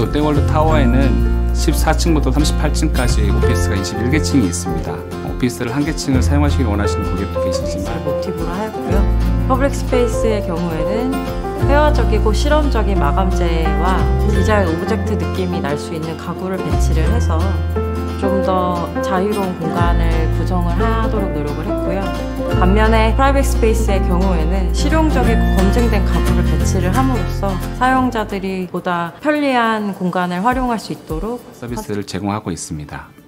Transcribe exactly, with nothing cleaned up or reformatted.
롯데월드 타워에는 십사 층부터 삼십팔 층까지 오피스가 이십일 개 층이 있습니다. 오피스를 한 개 층을 사용하시길 원하시는 고객도 계시지만 모티브로 하였고요. 퍼블릭 스페이스의 경우에는 회화적이고 실험적인 마감재와 디자인 오브젝트 느낌이 날 수 있는 가구를 배치를 해서 좀 더 자유로운 공간을 구성을 하도록 노력을 했고요. 반면에 프라이빗 스페이스의 경우에는 실용적이고 검증된 가구를 배치를 함으로써 사용자들이 보다 편리한 공간을 활용할 수 있도록 서비스를 제공하고 있습니다.